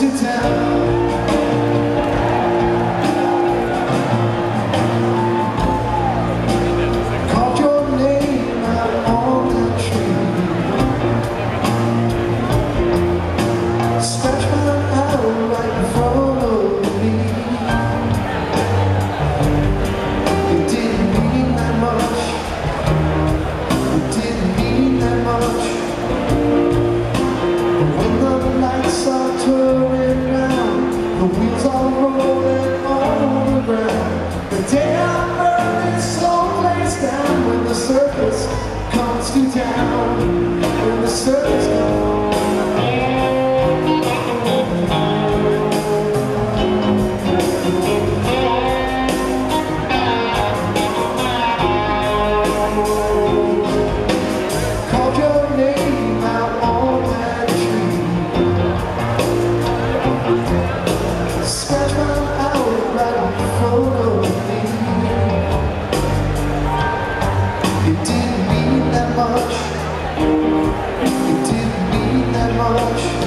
to town. Called your name out on the tree. Scratched my out right in front of me. It didn't mean that much. It didn't mean that much. But when the lights are turning round, the wheels are rolling on the ground, the day I'm burning slow lays down. When the circus comes to town, when the circus comes. Called your name out on that tree. Scratched my out right in front of me. It didn't mean that much. It didn't mean that much.